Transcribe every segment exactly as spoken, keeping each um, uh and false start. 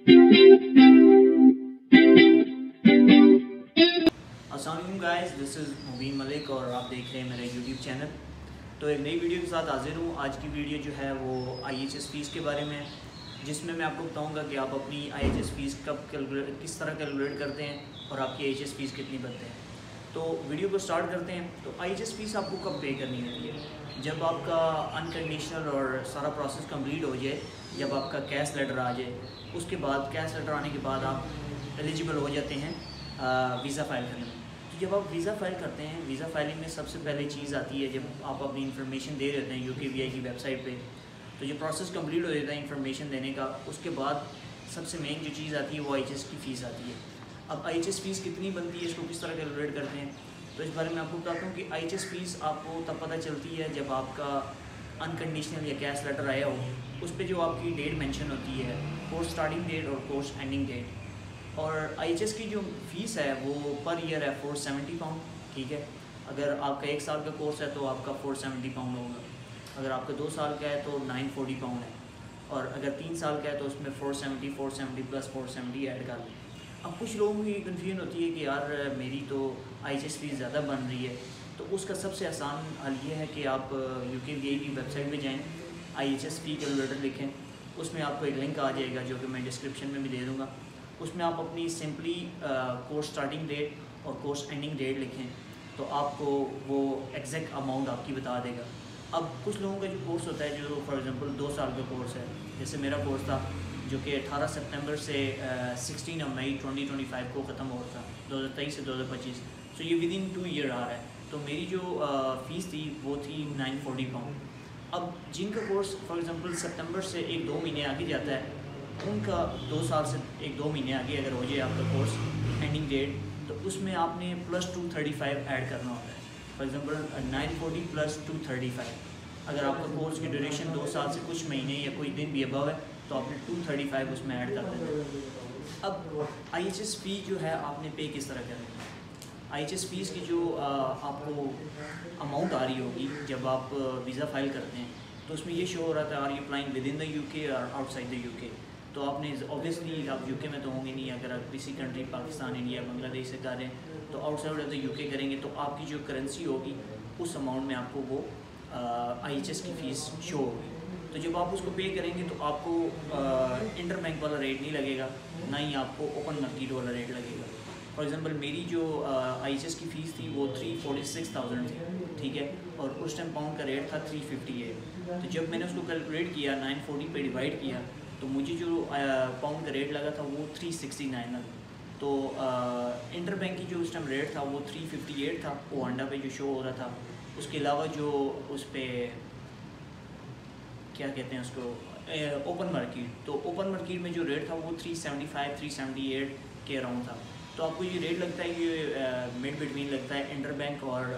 अस्सलाम guys, this is Mubeen Malik और आप देख रहे हैं मेरा यूट्यूब चैनल। तो एक नई वीडियो के साथ हाजिर हूँ। आज की वीडियो जो है वो आई एच एस फ़ीस के बारे में है, जिसमें मैं आपको बताऊँगा कि आप अपनी आई एच एस फ़ीस कब कैलकुलेट किस तरह कैलकुलेट करते हैं और आपकी आई एच एस फ़ीस कितनी बनते हैं। तो वीडियो को स्टार्ट करते हैं। तो आई एच एस फ़ीस आपको कब पे करनी होती है? जब आपका अनकंडीशनल और सारा प्रोसेस कंप्लीट हो जाए, जब आपका कैश लेटर आ जाए, उसके बाद कैश लेटर आने के बाद आप एलिजिबल हो जाते हैं वीज़ा फ़ाइल करने में। तो जब आप वीज़ा फ़ाइल करते हैं, वीज़ा फाइलिंग में सबसे पहले चीज़ आती है जब आप अपनी इन्फॉर्मेशन दे देते हैं यू के वी आई की वेबसाइट पे। तो जो प्रोसेस कंप्लीट हो जाता है इन्फॉर्मेशन देने का, उसके बाद सबसे मेन जो चीज़ आती है वो आई एच एस की फ़ीस आती है। अब आई एच एस फ़ीस कितनी बनती है, इसको किस तरह कैलकुलेट करते हैं, तो इस बारे में आपको बताता हूँ कि आई एच एस फ़ीस आपको तब पता चलती है जब आपका अनकंडीशनल या कैश लेटर आया हो, उस पर जो आपकी डेट मेंशन होती है, कोर्स स्टार्टिंग डेट और कोर्स एंडिंग डेट। और आई एच एस की जो फ़ीस है वो पर ईयर है फोर सेवेंटी पाउंड, ठीक है। अगर आपका एक साल का कोर्स है तो आपका फोर सेवेंटी पाउंड होगा। अगर आपका दो साल का है तो नाइन फोर्टी पाउंड है, और अगर तीन साल का है तो उसमें four seventy four seventy plus four seventy add कर लें। अब कुछ लोगों की कन्फ्यूजन होती है कि यार मेरी तो आई एच एस फ़ीस ज़्यादा बन रही है, तो उसका सबसे आसान हल ये है कि आप यू के वी आई की वेबसाइट पर जाएँ, I H S fee calculator लिखें, उसमें आपको एक लिंक आ जाएगा जो कि मैं डिस्क्रिप्शन में भी दे दूँगा। उसमें आप अपनी सिंपली कोर्स स्टार्टिंग डेट और कोर्स एंडिंग डेट लिखें तो आपको वो एग्जैक्ट अमाउंट आपकी बता देगा। अब कुछ लोगों का जो कोर्स होता है, जो फॉर एग्जांपल दो साल का कोर्स है, जैसे मेरा कोर्स था जो कि अठारह सितंबर से sixteen of May twenty twenty five को ख़त्म हो रहा था, दो हज़ार तेईस से दो हज़ार पच्चीस। सो ये विद इन टू ईयर आ रहा है। तो मेरी जो फ़ीस थी वो थी नाइन फोर्टी पाउंड। अब जिनका कोर्स फॉर एग्ज़ाम्पल सितंबर से एक दो महीने आगे जाता है, उनका दो साल से एक दो महीने आगे अगर हो जाए आपका कोर्स एंडिंग डेट, तो उसमें आपने plus two thirty five add करना होता है। For example nine forty plus two thirty five. अगर आपका कोर्स की ड्यूरेशन दो साल से कुछ महीने या कोई दिन भी अबव है तो आपने टू थर्टी फाइव उसमें ऐड कर देना है। अब आई एच एस फ़ी जो है आपने पे किस तरह करनी है? आई एच एस फ़ीस की जो आ, आपको अमाउंट आ रही होगी जब आप वीज़ा फ़ाइल करते हैं, तो उसमें ये शो हो रहा था are you applying within the U K और आउटसाइड द यू के। तो आपने ऑब्वियसली आप यूके में तो होंगे नहीं, अगर आप किसी कंट्री पाकिस्तान, इंडिया, बांग्लादेश से कर रहे हैं तो आउटसाइड ऑफ द यूके करेंगे, तो आपकी जो करेंसी होगी उस अमाउंट में आपको वो आई एच एस की फ़ीस शो होगी। तो जब आप उसको पे करेंगे तो आपको इंटर बैंक वाला रेट नहीं लगेगा, ना ही आपको ओपन मार्केट वाला रेट लगेगा। फॉर एग्जांपल मेरी जो आई एच एस की फ़ीस थी वो थ्री फोर्टी सिक्स थाउजेंड थी, ठीक है, और उस टाइम पाउंड का रेट था थ्री फिफ्टी एट। तो जब मैंने उसको कैलकुलेट किया, नाइन फोर्टी पे डिवाइड किया, तो मुझे जो पाउंड का रेट लगा था वो थ्री सिक्सटी नाइन लगा। तो इंटर बैंक की जो उस टाइम रेट था वो थ्री फिफ्टी एट था, वो अंडा पे जो शो हो रहा था। उसके अलावा जो उस पर क्या कहते हैं उसको ओपन मार्केट, तो ओपन मार्केट में जो रेट था वो three seventy five three seventy eight के अराउंड था। तो आपको ये रेट लगता है, ये मिड बिटवीन लगता है इंटर बैंक और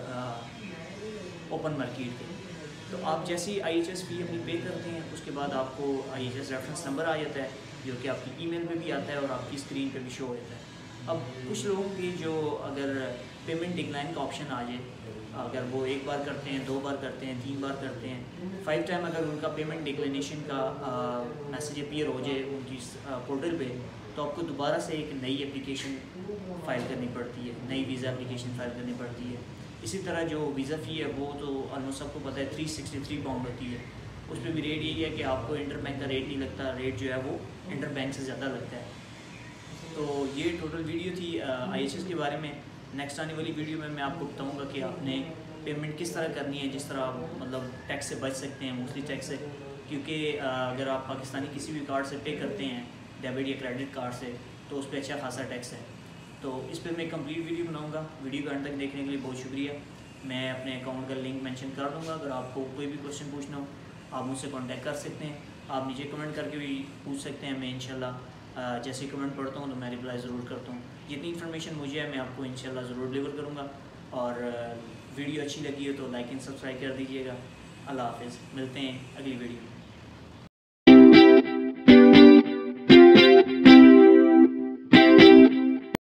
ओपन मार्केट के। तो आप जैसे ही आई एच एस फ़ी अपनी पे करते हैं, उसके बाद आपको I H S reference number आ जाता है जो कि आपकी ईमेल में भी आता है और आपकी स्क्रीन पे भी शो होता है। अब कुछ लोगों की जो अगर पेमेंट डिक्लाइन का ऑप्शन आ जाए, अगर वो एक बार करते हैं, दो बार करते हैं, तीन बार करते हैं, फाइव टाइम अगर उनका पेमेंट डिक्लाइनेशन का मैसेज अपीयर हो जाए उनकी पोर्टल पे, तो आपको दोबारा से एक नई एप्लीकेशन फ़ाइल करनी पड़ती है, नई वीज़ा एप्लीकेशन फ़ाइल करनी पड़ती है। इसी तरह जो वीज़ा फ़ी है वो तो ऑलमोस्ट सबको पता है थ्री सिक्सटी थ्री पाउंड होती है। उस पर भी रेट यही है कि आपको इंटर बैंक का रेट नहीं लगता, रेट जो है वो इंटर बैंक से ज़्यादा लगता है। तो ये टोटल वीडियो थी आई एच एस के बारे में। नेक्स्ट आने वाली वीडियो में मैं आपको बताऊंगा कि आपने पेमेंट किस तरह करनी है, जिस तरह आप मतलब टैक्स से बच सकते हैं, मोस्टली टैक्स से, क्योंकि अगर आप पाकिस्तानी किसी भी कार्ड से पे करते हैं, डेबिट या क्रेडिट कार्ड से, तो उस पर अच्छा खासा टैक्स है। तो इस पर मैं कंप्लीट वीडियो बनाऊंगा। वीडियो को अंत तक देखने के लिए बहुत शुक्रिया। मैं अपने अकाउंट का लिंक मेंशन कर दूंगा। अगर आपको कोई भी क्वेश्चन पूछना हो आप मुझसे कांटेक्ट कर सकते हैं। आप नीचे कमेंट करके भी पूछ सकते हैं। मैं इंशाल्लाह जैसे कमेंट पढ़ता हूँ तो मैं रिप्लाई ज़रूर करता हूँ। जितनी इन्फॉर्मेशन मुझे है मैं आपको इंशाल्लाह ज़रूर डिलीवर करूँगा। और वीडियो अच्छी लगी हो तो लाइक एंड सब्सक्राइब कर दीजिएगा। अल्लाह हाफ़िज़, मिलते हैं अगली वीडियो में।